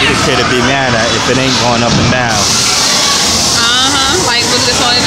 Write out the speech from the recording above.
You the kid to be mad at if it ain't going up and down. Like, was this on